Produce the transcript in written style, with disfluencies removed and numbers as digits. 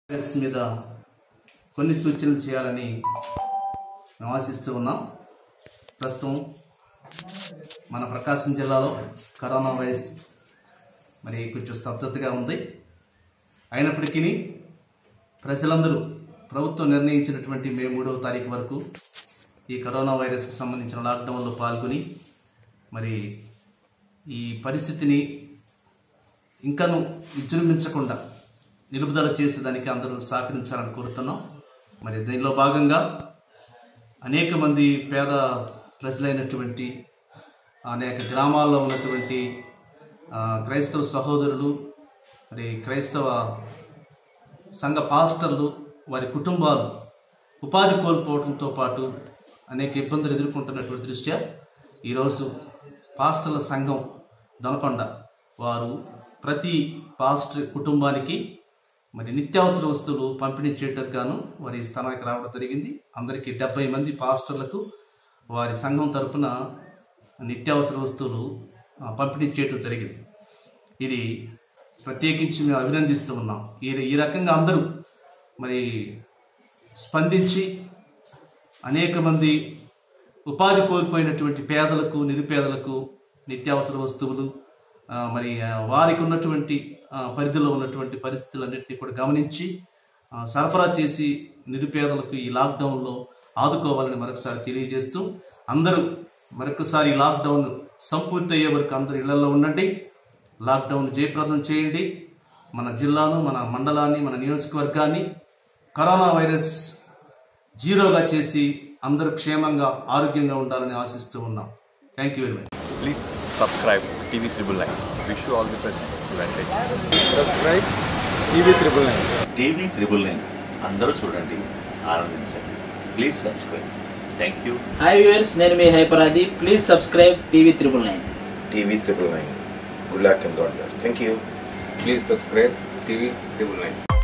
మీద కొన్ని సూచనలు చేయాలని ఆశిస్తూ ఉన్నాం. ప్రస్తుతం మన ప్రకాశం జిల్లాలో కరోనా వైరస్ కొంచెం స్తబ్దతగా ఉంది. అయినప్పటికీ ప్రజలందరూ ప్రభుత్వం నిర్ణయించినటువంటి మే 3వ తారీఖు వరకు ఈ కరోనా వైరస్కి సంబంధించిన లాక్డౌన్లో పాల్గొని ఈ పరిస్థితిని ఇంకనూ విజృంభించకుండా నిలుపుదల చేసేదానికి అందరూ సహకరించాలని కోరుతున్నాం. దీనిలో భాగంగా అనేక మంది పేద ప్రజలైనటువంటి అనేక గ్రామాల్లో ఉన్నటువంటి క్రైస్తవ సహోదరులు, క్రైస్తవ సంఘ పాస్టర్లు, వారి కుటుంబాలు ఉపాధి కోల్పోవడంతో పాటు అనేక ఇబ్బందులు ఎదుర్కొంటున్నటువంటి దృష్ట్యా ఈరోజు పాస్టర్ల సంఘం దొనకొండ వారు ప్రతి పాస్టర్ కుటుంబానికి నిత్యావసర వస్తువులు పంపిణీ చేయటకు గాను వారి స్థానానికి రావడం జరిగింది. అందరికీ 70 మంది పాస్టర్లకు వారి సంఘం తరపున నిత్యావసర వస్తువులు పంపిణీ చేయడం జరిగింది. ఇది ప్రత్యేకించి మేము అభినందిస్తూ ఉన్నాం. ఈ రకంగా అందరూ స్పందించి అనేక మంది ఉపాధి కోల్పోయినటువంటి పేదలకు, నిరుపేదలకు నిత్యావసర వస్తువులు వారికి ఉన్నటువంటి పరిధిలో ఉన్నటువంటి పరిస్థితులన్నింటినీ కూడా గమనించి సరఫరా చేసి నిరుపేదలకు ఈ లాక్డౌన్లో ఆదుకోవాలని మరొకసారి తెలియజేస్తూ, అందరూ మరొకసారి ఈ లాక్డౌన్ సంపూర్తి అయ్యే వరకు అందరూ ఇళ్లలో ఉండండి. లాక్డౌన్ జయప్రదం చేయండి. మన జిల్లాను, మన మండలాన్ని, మన నియోజకవర్గాన్ని కరోనా వైరస్ జీరోగా చేసి అందరూ క్షేమంగా ఆరోగ్యంగా ఉండాలని ఆశిస్తూ ఉన్నాం. Thank you very much. Please subscribe TV 999. Wish you all the best. Subscribe TV 999. TV 999 అందరూ చూడండి, ఆనందించండి. Please subscribe. Thank you. Hi viewers, నేను మీ హైపరాది. Please subscribe TV 999. TV 999. Good luck and God bless. Thank you. Please subscribe TV 999.